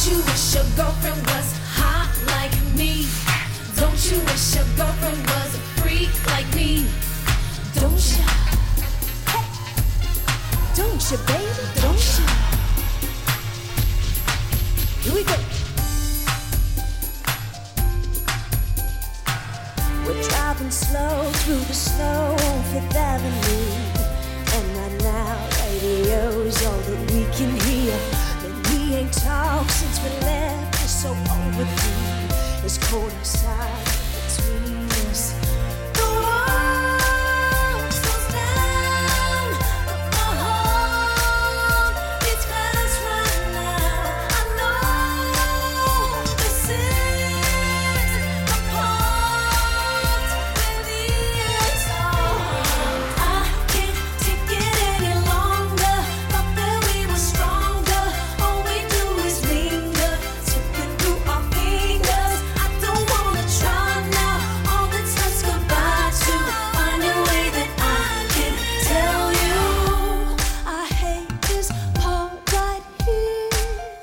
you wish your girlfriend was hot like me? Don't you wish your girlfriend was a freak like me? Don't you? Hey. Don't you, baby? Don't you? Here we go. We're driving slow through the snow on Fifth Avenue, and right now radio's all that we can hear. But we ain't talked since we left. It's so overdue. It's cold outside between us. The world slows down. The heart beats fast right now. I know this is the part where the end's on. I can't take it any longer. Thought that we were stronger. All we do is linger, slipping through our fingers. I don't wanna try now. All that's left's goodbye to find a way that I can tell you I hate this part right here.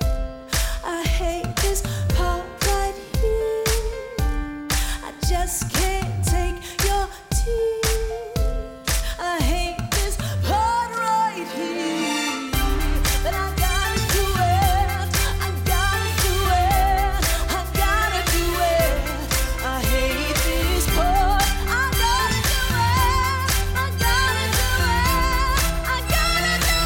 I hate this part right here. I just can't take your tears. I hate this part right here. But I gotta do it. I gotta do it. I gotta do it. I hate this part. I gotta do it. I gotta do it. I gotta do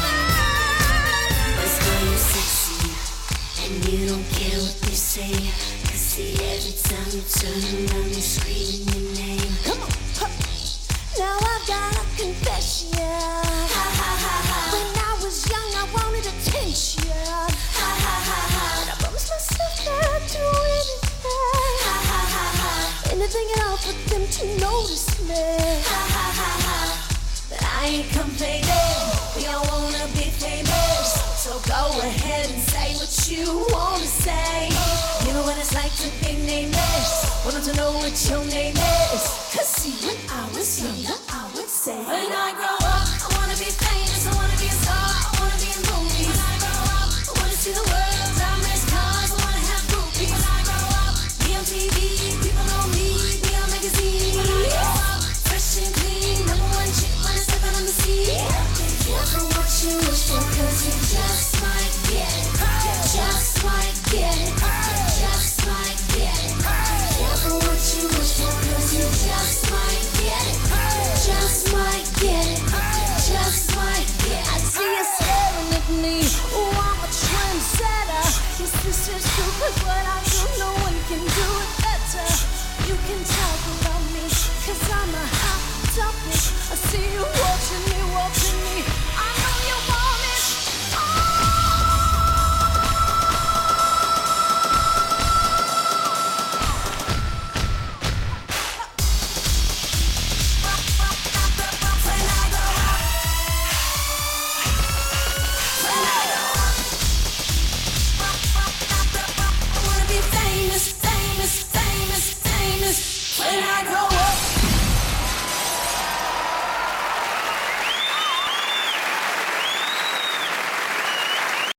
it. Let's go, you sexy, and you don't care what they say. 'Cause see, every time you turn around, you're screaming your name. Come on. Huh. Now I've got a confession. Ha ha ha ha, When I was young, I wanted attention. ha ha ha ha, And I promised myself that I'd do anything. ha ha ha ha, Anything at all for them to notice me. ha ha ha ha. But I ain't complaining. We all wanna be famous. So go ahead and say what you wanna say. You know what it's like to be nameless. Wanted to know what your name is. 'Cause see, when I was younger, I would say, when I grow up, I wanna be famous. I wanna be a star. I wanna be in movies. When I grow up, I wanna see the world. Drive nice cars. I wanna have groupies. When I grow up, be on TV. People know me. Be on magazines. When I grow up, fresh and clean. Number one chick when I'm stepping on the scene. Careful what you wish for, 'cause you just might get it. Just might get it. Just might get it. Careful what you wish for, 'cause you just might get it. Just might get it. Just might get I it. see you staring at me. Ooh, I'm a trendsetter. Yes, this is true, 'cause what I do, no one can do it better. You can talk about me, 'cause I'm a hot topic. I see you watching me,